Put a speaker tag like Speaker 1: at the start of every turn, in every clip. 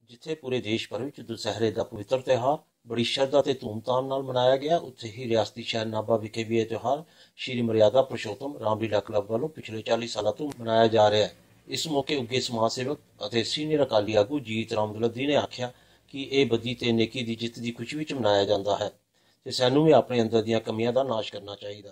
Speaker 1: जिथे पूरे देश भर में दशहरे का पवित्र त्यौहार बड़ी श्रद्धा ते धूमधाम नाल मनाया गया, उत्थे ही रियासती शहर नाभा विखे भी यह त्यौहार श्री मर्यादा पुरुषोत्तम रामलीला क्लब वालों पिछले 40 सालों तो मनाया जा रहा है। इस मौके उगे समाज सेवक और सीनियर अकाली आगू जीत राम दुलदी ने आख्या कि यह बदी ते नेकी की जित की खुशी विच मनाया जाता है ते सानू भी अपने अंदर दी कमियां का नाश करना चाहिए।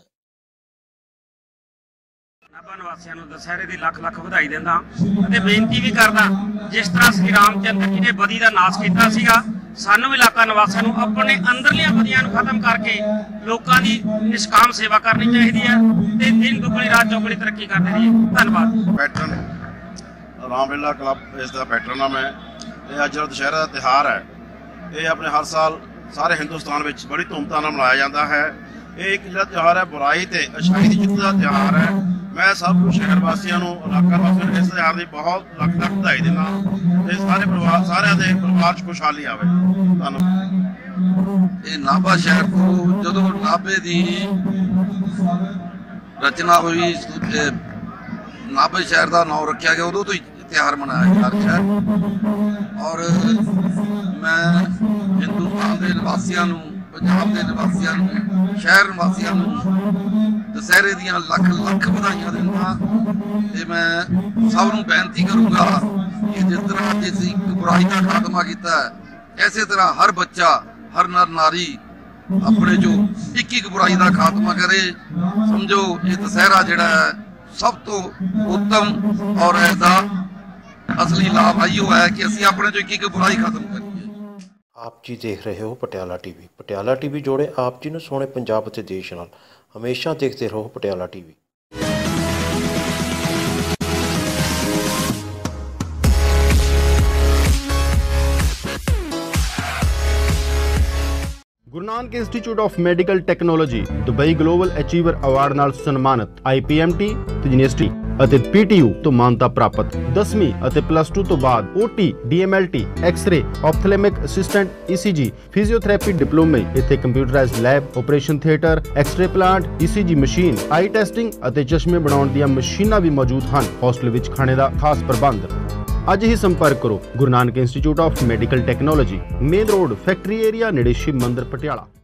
Speaker 2: नाभा निवासियों को दशहरे की लख लख बधाई देंदा ते बेनती भी करदा, जिस तरह श्री रामचंद्र जी ने बदी का नाश किया सीगा, सानू भी इलाका निवासियों को अपने अंदरलियां बदियां खत्म करके लोगों की निष्काम सेवा करनी चाहिए है ते दिन दुगनी रात चौगनी तरक्की करते रहिए। धन्यवाद।
Speaker 3: पैटर्न रामलीला क्लब इसका पैटर्न है। ये अज दशहरा का त्यौहार है, ये अपने हर साल सारे हिंदुस्तान में बड़ी धूमधाम मनाया जाता है। ये एक जो त्यौहार है बुराई ते अच्छाई की जित का त्यौहार है। मैं सब शहर वासियों इलाका वासियों इस त्यौहार की बहुत लख लख बधाई देना। सारे परिवार सारे परिवार खुशहाली आवे।
Speaker 4: ये नाभा शहर को जो नाभे की रचना हुई, नाभे शहर का नाम रखा गया, उदों तो ही त्यौहार मनाया जा रहा है। और मैं हिंदुस्तान के निवासियों, पंजाब के निवासियों, शहर निवासियों दशहरे दियां लख लख बधाइयां दिंदा ते मैं सब नूं बेनती करूँगा कि जिस तरह जिस बुराई का खात्मा किया है, इसे तरह हर बच्चा हर नर नारी अपने जो एक बुराई का खात्मा करे। समझो ये दशहरा जिहड़ा है सब तो उत्तम और इसका असली लाभ आइयो है कि असीं अपने जो एक बुराई खत्म करिए।
Speaker 1: आप जी देख रहे हो पटियाला टीवी। पटियाला टीवी जोड़े आप जी नूं सोहणे पंजाब ते देश नाल। हमेशा देखते रहो Patiala TV.
Speaker 5: Guru Nanak institute of medical technology Dubai global achiever award नाल सन्मानित IPMT ते यूनिवर्सिटी ਅਤੇ PTU ਤੋਂ ਮਾਨਤਾ ਪ੍ਰਾਪਤ 10ਵੀਂ ਅਤੇ +2 ਤੋਂ ਬਾਅਦ OT DMLT x-ray ophthalmic assistant ECG physiotherapy ਡਿਪਲੋਮੇ ਇੱਥੇ computerised lab operation theatre x-ray plant ECG machine eye testing ਅਤੇ ਚਸ਼ਮੇ ਬਣਾਉਣ ਦੀਆਂ ਮਸ਼ੀਨਾਂ ਵੀ ਮੌਜੂਦ ਹਨ। ਹੌਸਟਲ ਵਿੱਚ ਖਾਣੇ ਦਾ ਖਾਸ ਪ੍ਰਬੰਧ। ਅੱਜ ਹੀ ਸੰਪਰਕ ਕਰੋ Guru Nanak institute of medical technology, main road factory area ਨੇੜੇ ਸ਼ਿਵ ਮੰਦਿਰ ਪਟਿਆਲਾ।